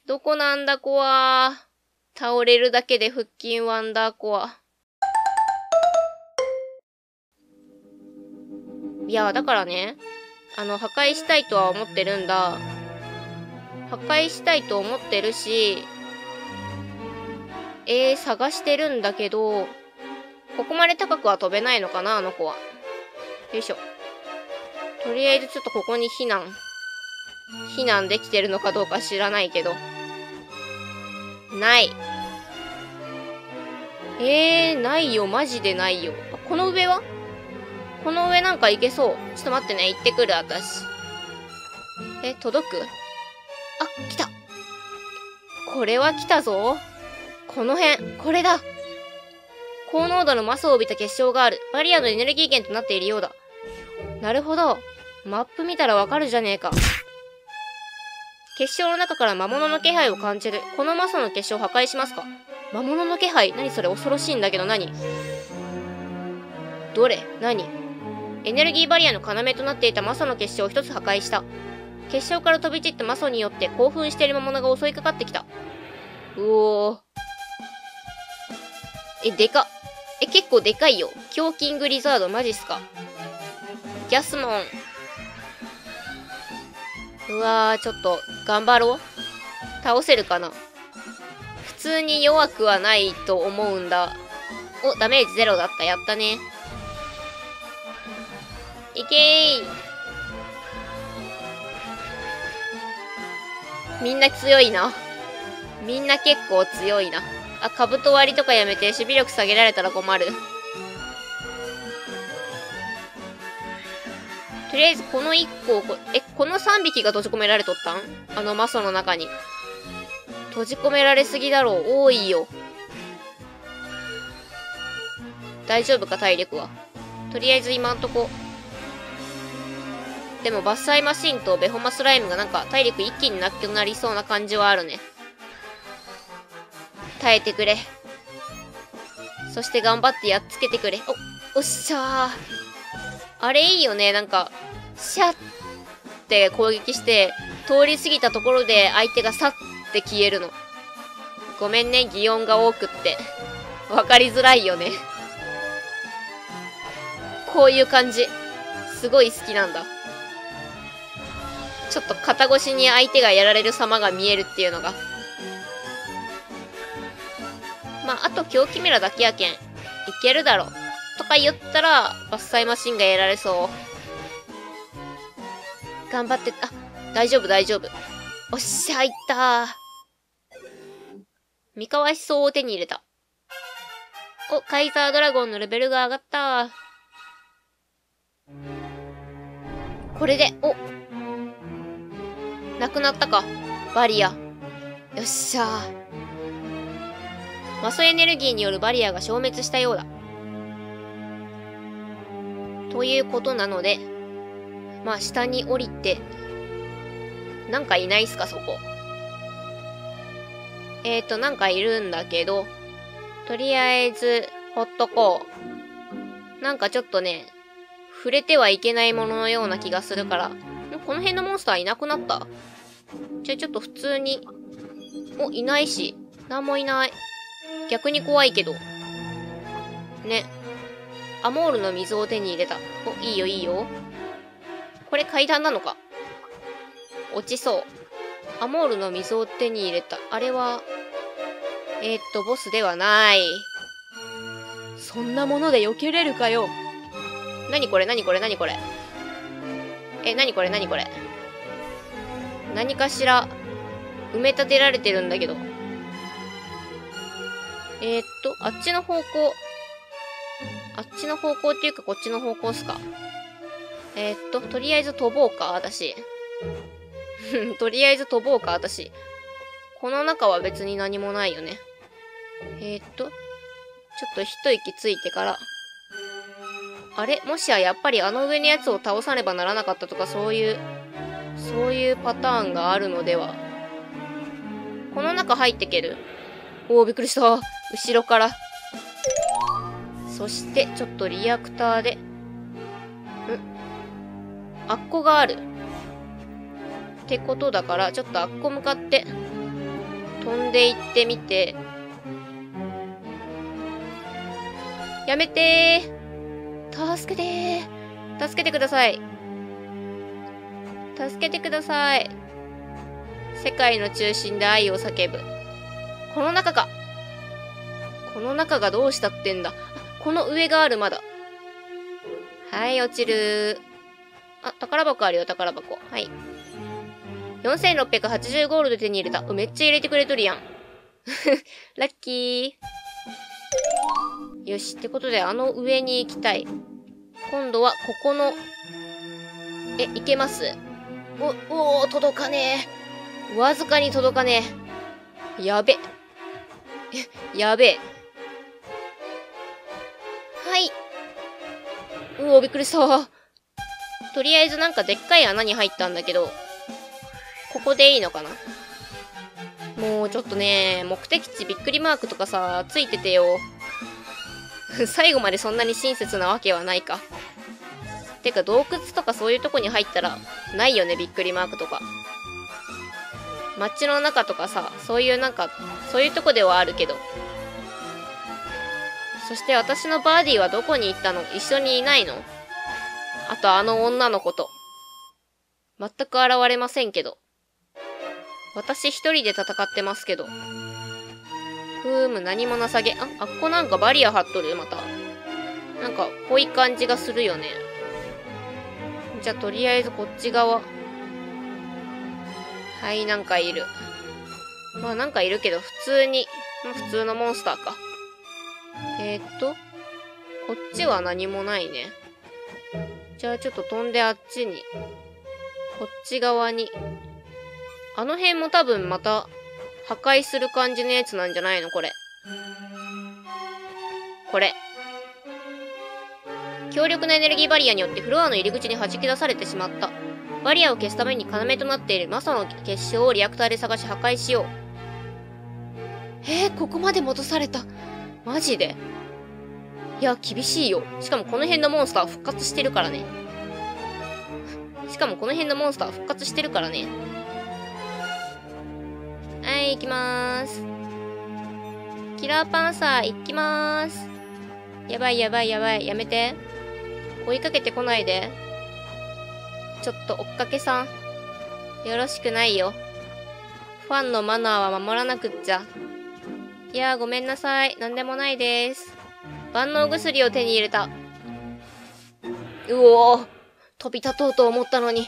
どこなんだコア。倒れるだけで腹筋ワンダーコア。いや、だからね、破壊したいとは思ってるんだ。破壊したいと思ってるし、探してるんだけど、ここまで高くは飛べないのかな、あの子は。よいしょ。とりあえずちょっとここに避難できてるのかどうか知らないけど。ない。ないよ、マジでないよ。この上は？この上なんか行けそう。ちょっと待ってね、行ってくる、私。届く？あ、来た。これは来たぞ。この辺、これだ。高濃度のマスを帯びた結晶がある。バリアのエネルギー源となっているようだ。なるほど。マップ見たらわかるじゃねえか。結晶の中から魔物の気配を感じる。このマスの結晶を破壊しますか？魔物の気配？何それ？恐ろしいんだけど何？どれ？何？エネルギーバリアの要となっていたマソの結晶を一つ破壊した。結晶から飛び散ったマソによって興奮している魔物が襲いかかってきた。うおー。でかっ。結構でかいよ。狂キングリザード、マジっすか。ギャスモン。うわー、ちょっと、頑張ろう。倒せるかな。普通に弱くはないと思うんだ。お、ダメージゼロだった。やったね。いけー。みんな強いな。みんな結構強いな。あ、兜割りとかやめて、守備力下げられたら困る。とりあえずこの1個、この3匹が閉じ込められとったん？あのマソの中に。閉じ込められすぎだろう。多いよ。大丈夫か、体力は。とりあえず今んとこ。でも伐採マシンとベホマスライムがなんか体力一気になくなりそうな感じはあるね。耐えてくれ。そして頑張ってやっつけてくれ。おっしゃー。あれいいよね。なんか、シャッって攻撃して、通り過ぎたところで相手がサッって消えるの。ごめんね、擬音が多くって。わかりづらいよね。こういう感じ。すごい好きなんだ。ちょっと肩越しに相手がやられる様が見えるっていうのが。まあ、あと狂気メラだけやけん。いけるだろ。とか言ったら、伐採マシンがやられそう。頑張って、あ、大丈夫大丈夫。おっしゃ、いったー。三河思想を手に入れた。お、カイザードラゴンのレベルが上がったー。これで、なくなったか。バリア。よっしゃー。マソエネルギーによるバリアが消滅したようだ。ということなので、まあ下に降りて、なんかいないっすか、そこ。なんかいるんだけど、とりあえず、ほっとこう。なんかちょっとね、触れてはいけないもののような気がするから、この辺のモンスターいなくなった？じゃあちょっと普通に、いないし、なんもいない。逆に怖いけど。ね。アモールの水を手に入れた。いいよいいよ。これ階段なのか？落ちそう。アモールの水を手に入れた。あれは、ボスではない。そんなもので避けれるかよ。なにこれなにこれなにこれ。なにこれなにこれ。何かしら、埋め立てられてるんだけど。あっちの方向。あっちの方向っていうかこっちの方向っすか。とりあえず飛ぼうか、私。とりあえず飛ぼうか、私。この中は別に何もないよね。ちょっと一息ついてから。あれ？もしややっぱりあの上のやつを倒さねばならなかったとかそういうパターンがあるのでは。この中入ってける？びっくりした。後ろから。そして、ちょっとリアクターで。あっこがある。ってことだから、ちょっとあっこ向かって。 飛んでいってみて。やめてー。助けてー。助けてください。助けてください。世界の中心で愛を叫ぶ。この中か。この中がどうしたってんだ。この上がある、まだ。はい、落ちる。あ、宝箱あるよ、宝箱。はい。4680ゴールド手に入れた。めっちゃ入れてくれとるやん。ラッキー。よし、ってことで、あの上に行きたい。今度は、ここの、いけます。届かねえ。わずかに届かねえ。やべ。やべえ。はい。びっくりした。とりあえずなんかでっかい穴に入ったんだけど、ここでいいのかな。もうちょっとね、目的地びっくりマークとかさ、ついててよ。最後までそんなに親切なわけはないか。てか洞窟とかそういうとこに入ったら、ないよね、びっくりマークとか。街の中とかさ、そういうなんか、そういうとこではあるけど。そして私のバーディーはどこに行ったの？一緒にいないの？あとあの女の子と。全く現れませんけど。私一人で戦ってますけど。何もなさげ。あっこなんかバリア張っとるまた。なんか、ぽい感じがするよね。じゃあ、とりあえずこっち側。はい、なんかいる。まあなんかいるけど、普通のモンスターか。こっちは何もないね。じゃあちょっと飛んであっちに。こっち側に。あの辺も多分また破壊する感じのやつなんじゃないのこれ。これ。強力なエネルギーバリアによってフロアの入り口に弾き出されてしまった。バリアを消すために要となっているマサの結晶をリアクターで探し破壊しよう。ここまで戻された。マジで？いや、厳しいよ。しかもこの辺のモンスター復活してるからね。はい、行きまーす。キラーパンサー、行きまーす。やばい。やめて。追いかけてこないで。ちょっと追っかけさん。よろしくないよ。ファンのマナーは守らなくっちゃ。いやー、ごめんなさい。なんでもないです。万能薬を手に入れた。うおー。飛び立とうと思ったのに。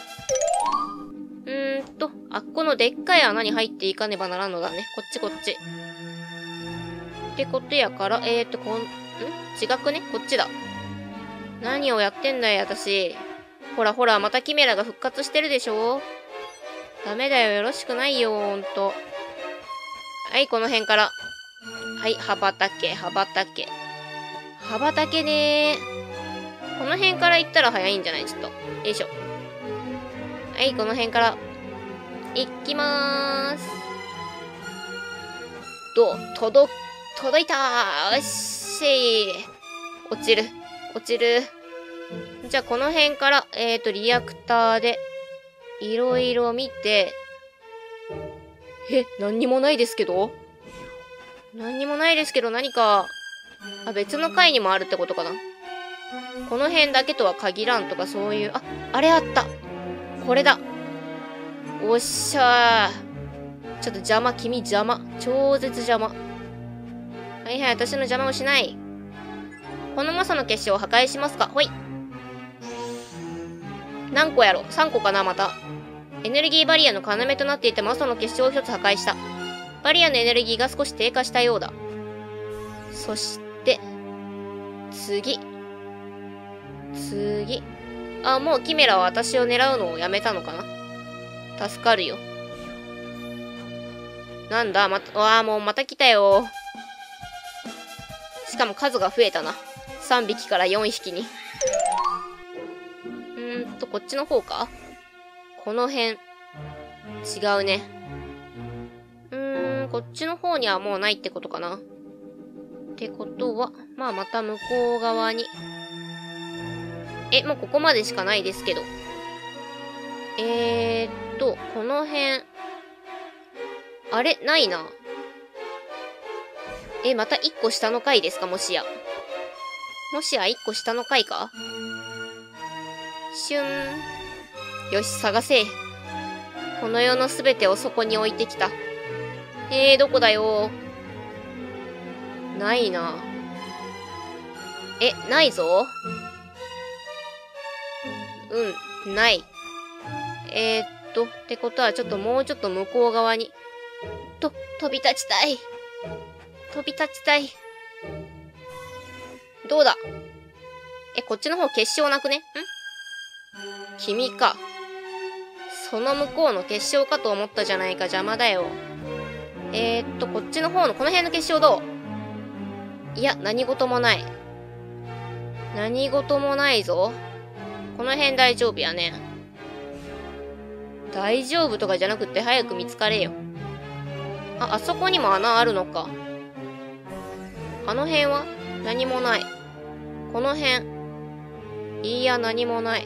あっこのでっかい穴に入っていかねばならんのだね。こっち。ってことやから、違くね？こっちだ。何をやってんだよ、私。ほら、またキメラが復活してるでしょ？ダメだよ、よろしくないよ、ほんと。はい、この辺から。はい、羽ばたけねー。この辺から行ったら早いんじゃない？ちょっと。よいしょ。はい、この辺から。行きまーす。届いたー。よっしー。落ちる。じゃあ、この辺から、リアクターで、いろいろ見て、何にもないですけど何か、別の階にもあるってことかな。この辺だけとは限らんとかそういう、あれあった。これだ。おっしゃー。ちょっと君邪魔。超絶邪魔。はい、私の邪魔をしない。このマサの結晶を破壊しますか？ほい。何個やろ？ 3 個かなまた。エネルギーバリアの要となっていたマサの結晶を1つ破壊した。バリアのエネルギーが少し低下したようだ。そして、次。もうキメラは私を狙うのをやめたのかな？助かるよ。なんだもうまた来たよ。しかも数が増えたな。3匹から4匹に。こっちの方か？この辺。違うね。こっちの方にはもうないってことかな。ってことは、また向こう側に。もうここまでしかないですけど。この辺。 あれないな。また一個下の階ですか、もしや。もしや一個下の階か？シュン。よし、探せ。この世のすべてをそこに置いてきた。どこだよ。ないな。ないぞ。ない。ってことはちょっともうちょっと向こう側に。飛び立ちたい。飛び立ちたい。どうだ？こっちの方結晶なくね？君か。その向こうの結晶かと思ったじゃないか、邪魔だよ。こっちの方のこの辺の結晶どう？いや、何事もない。何事もないぞ。この辺大丈夫やね。大丈夫とかじゃなくって早く見つかれよ。あそこにも穴あるのか。あの辺は何もない。この辺。いや、何もない。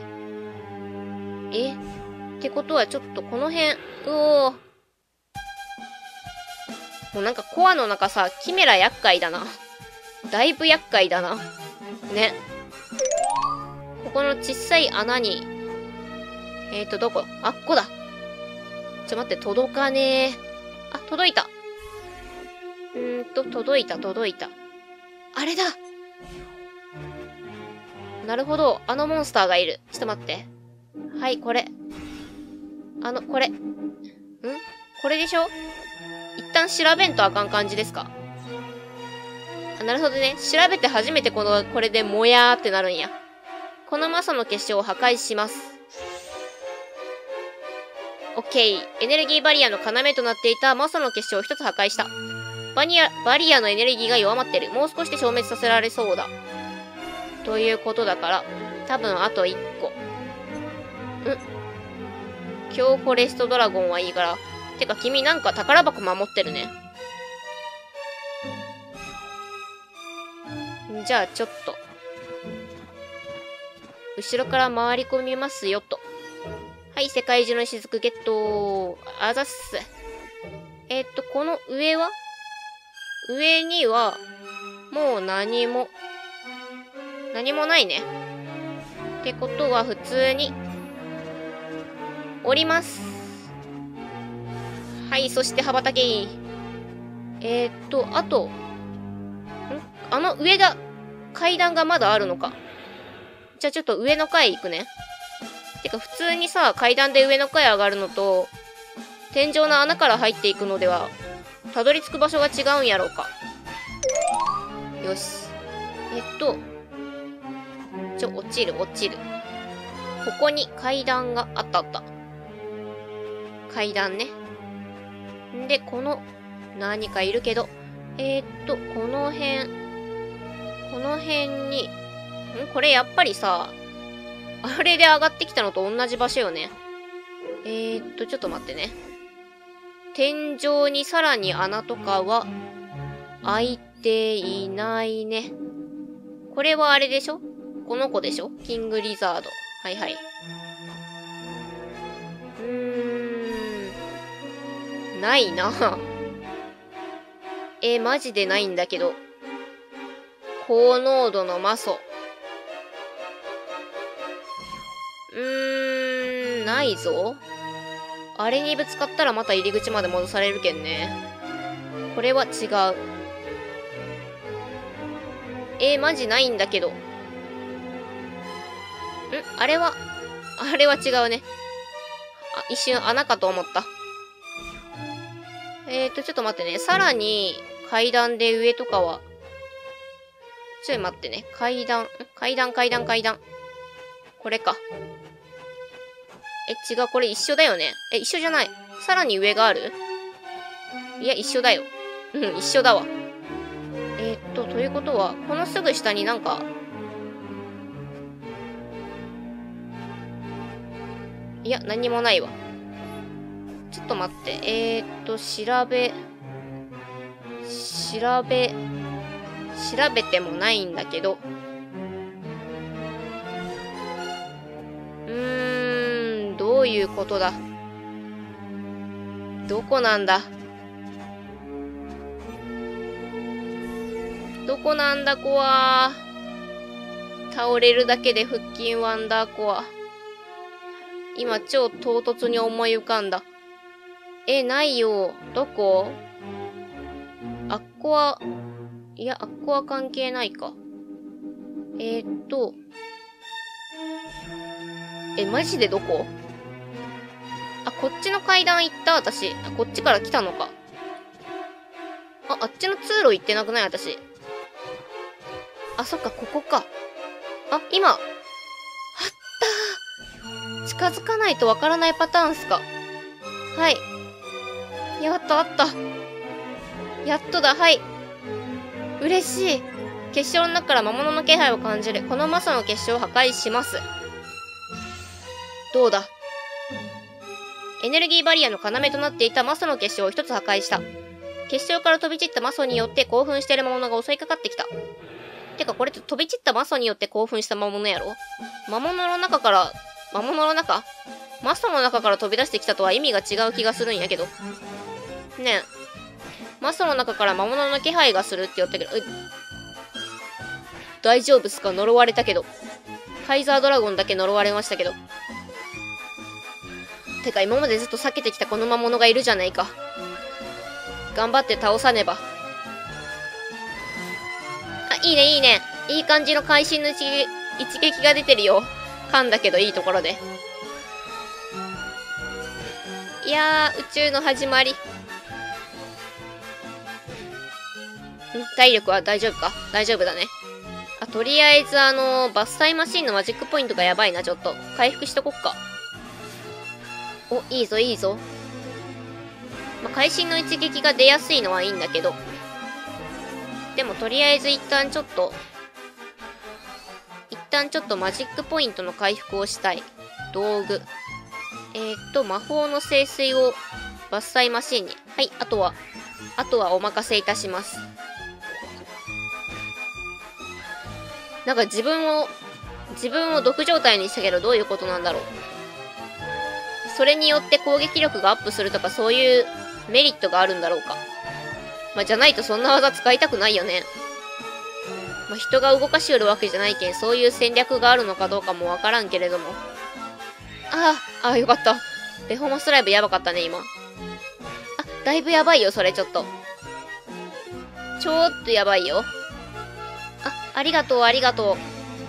ってことはちょっとこの辺。もうなんかコアの中さ、キメラ厄介だな。だいぶ厄介だな。ね。ここの小さい穴に。どこ？ここだ。待って、届かねえ。届いた。届いた。あれだ！なるほど。あのモンスターがいる。ちょっと待って。はい、これ。これ。これでしょ？一旦調べんとあかん感じですか？なるほどね。調べて初めてこれでもやーってなるんや。このマサの結晶を破壊します。オッケー。エネルギーバリアの要となっていたマサの結晶を一つ破壊した。バリアのエネルギーが弱まってる。もう少しで消滅させられそうだ。ということだから、多分あと1個。強フォレストドラゴンはいいから。てか君なんか宝箱守ってるね。じゃあちょっと。後ろから回り込みますよと。はい、世界中の雫ゲット。あざっす。この上は？上には、もう何もないね。ってことは普通に、降ります。はい、そして羽ばたけ。あと、あの上が、階段がまだあるのか。じゃあちょっと上の階行くね。てか普通にさ、階段で上の階上がるのと、天井の穴から入っていくのでは、たどり着く場所が違うんやろうか。よし。落ちる。ここに階段があった。階段ね。んで、何かいるけど、この辺に、これやっぱりさ、あれで上がってきたのと同じ場所よね。ちょっと待ってね。天井にさらに穴とかは、開いていないね。これはあれでしょ？この子でしょ？キングリザード。はいはい。ないな。マジでないんだけど。高濃度の魔素。ないぞ。あれにぶつかったらまた入り口まで戻されるけんね。これは違う。マジないんだけど。あれは違うね。一瞬穴かと思った。ちょっと待ってね。さらに、階段で上とかは。ちょい待ってね。階段。これか。違う、これ一緒だよね。一緒じゃない。さらに上がある？いや、一緒だよ。一緒だわ。ということは、このすぐ下になんか、いや、何もないわ。ちょっと待って。調べてもないんだけど。どういうことだ？どこなんだ？ どこなんだコア。倒れるだけで腹筋ワンダーコア。今超唐突に思い浮かんだ。ないよ。どこ？あっこは、いや、あっこは関係ないか。マジでどこ？あ、こっちの階段行った私。あ、こっちから来たのか。あっちの通路行ってなくない私。あ、そっか、ここか。あ、今。あったー。近づかないとわからないパターンっすか。はい。やっとあった。やっとだ、はい。嬉しい。結晶の中から魔物の気配を感じる。このマサの結晶を破壊します。どうだ。エネルギーバリアの要となっていたマサの結晶を一つ破壊した。結晶から飛び散ったマソによって興奮している魔物が襲いかかってきた。てかこれって飛び散ったマソによって興奮した魔物やろ？魔物の中マソの中から飛び出してきたとは意味が違う気がするんやけど。ねえ。マソの中から魔物の気配がするって言ったけど、大丈夫っすか？呪われたけど。カイザードラゴンだけ呪われましたけど。てか今までずっと避けてきたこの魔物がいるじゃないか。頑張って倒さねば。あ、いいね、いいね。いい感じの会心の一撃が出てるよ。噛んだけどいいところで。いやー、宇宙の始まり。体力は大丈夫か？大丈夫だね。あ、とりあえず伐採マシンのマジックポイントがやばいな、ちょっと。回復しとこっか。お、いいぞ、いいぞ。まあ、会心の一撃が出やすいのはいいんだけど。でもとりあえず一旦ちょっとマジックポイントの回復をしたい。道具。魔法の聖水を伐採マシンに。はい、あとはお任せいたします。なんか自分を毒状態にしたけどどういうことなんだろう。それによって攻撃力がアップするとかそういうメリットがあるんだろうか。まあ、じゃないとそんな技使いたくないよね。まあ、人が動かしうるわけじゃないけん、そういう戦略があるのかどうかもわからんけれども。よかった。ベホマスライブやばかったね、今。だいぶやばいよ、それちょっと。ちょっとやばいよ。ありがとう、ありがと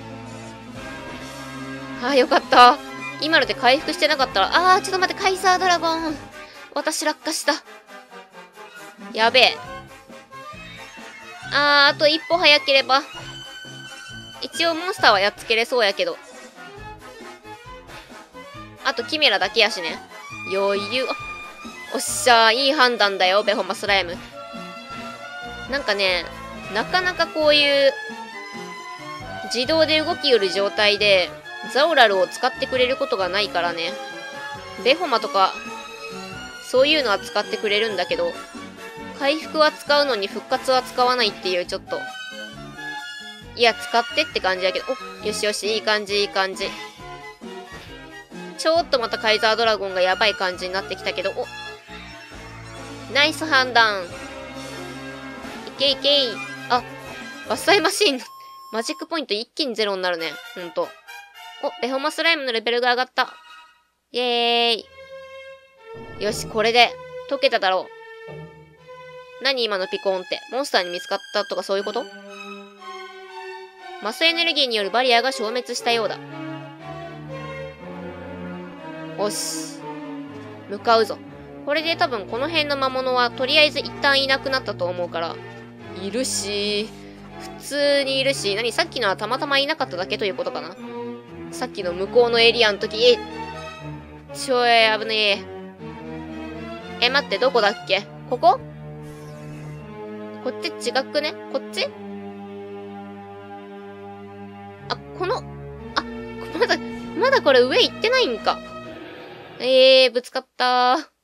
う。よかった。今ので回復してなかったら、ちょっと待って、カイザードラゴン。私落下した。やべえ。あと一歩早ければ。一応モンスターはやっつけれそうやけど。あとキメラだけやしね。余裕。おっしゃー、いい判断だよ、ベホマスライム。なんかね、なかなかこういう自動で動きよる状態でザオラルを使ってくれることがないからね。ベホマとかそういうのは使ってくれるんだけど、回復は使うのに復活は使わないっていう、ちょっと。いや、使ってって感じだけど。よしよし、いい感じ、いい感じ。ちょっとまたカイザードラゴンがやばい感じになってきたけど、ナイス判断。いけいけい。伐採マシン。マジックポイント一気にゼロになるね。ほんと。ベホマスライムのレベルが上がった。イェーイ。よし、これで解けただろう。何今のピコーンって。モンスターに見つかったとかそういうこと？マスエネルギーによるバリアが消滅したようだ。おし。向かうぞ。これで多分この辺の魔物はとりあえず一旦いなくなったと思うから。いるし、普通にいるし、さっきのはたまたまいなかっただけということかな。さっきの向こうのエリアの時、ちょい危ねえ。待って、どこだっけ？ここ？こっち違くね？こっち？まだこれ上行ってないんか。ぶつかったー。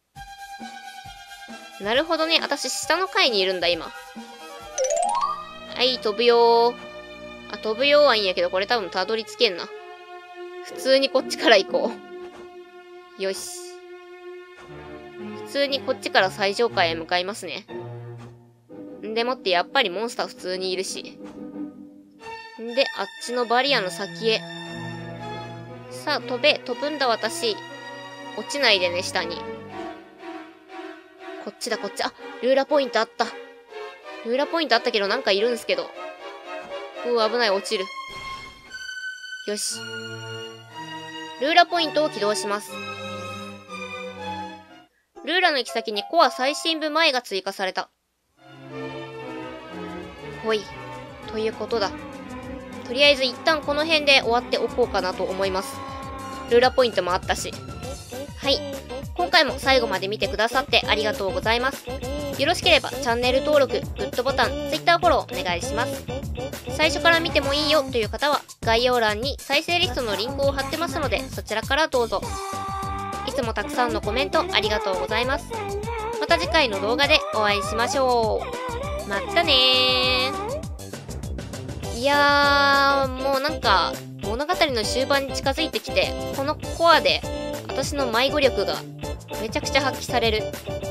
なるほどね。私下の階にいるんだ、今。はい、飛ぶよー。飛ぶよーはいいんやけど、これ多分たどり着けんな。普通にこっちから行こう。よし。普通にこっちから最上階へ向かいますね。 んでもってやっぱりモンスター普通にいるし。んで、あっちのバリアの先へ。さあ、飛ぶんだ私。落ちないでね、下に。こっちだ、こっち。あ、ルーラポイントあった。ルーラポイントあったけどなんかいるんすけど。危ない、落ちる。よし。ルーラポイントを起動します。ルーラの行き先にコア最深部前が追加された。ほい。ということだ。とりあえず一旦この辺で終わっておこうかなと思います。ルーラポイントもあったし。はい。今回も最後まで見てくださってありがとうございます。よろしければチャンネル登録、グッドボタン、Twitter フォローお願いします。最初から見てもいいよという方は概要欄に再生リストのリンクを貼ってますのでそちらからどうぞ。いつもたくさんのコメントありがとうございます。また次回の動画でお会いしましょう。またねー。いやー、もうなんか物語の終盤に近づいてきて、このコアで私の迷子力がめちゃくちゃ発揮される。